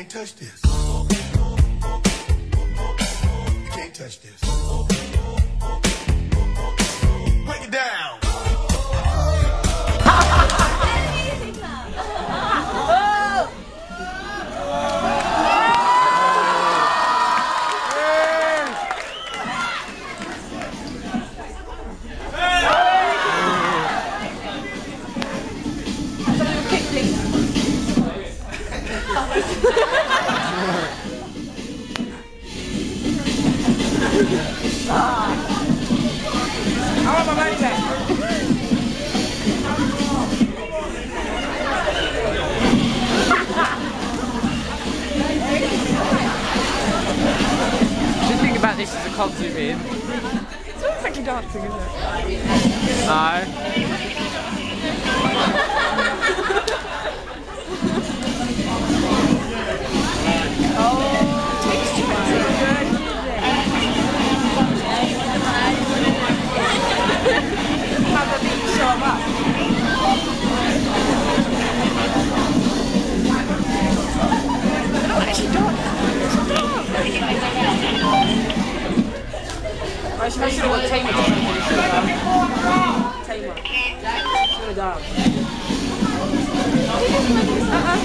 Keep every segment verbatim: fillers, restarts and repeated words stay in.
can't touch this. You can't touch this. Break it down. I want my money back. Just think about this as a concert in. It's almost like you're dancing, isn't it? No. I should have what Tamer did. Tamer. She's gonna dance. Uh-uh.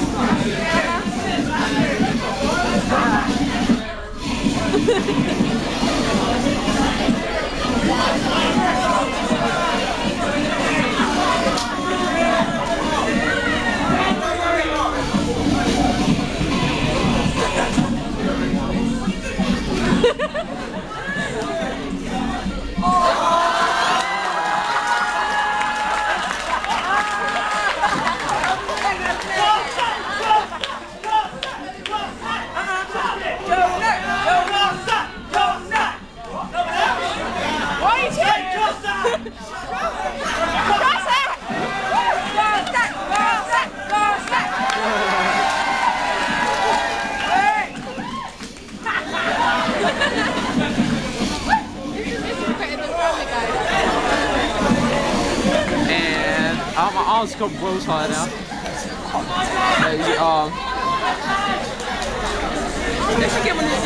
Oh, my arm's got rolls higher now. There's your arm. Let's get one of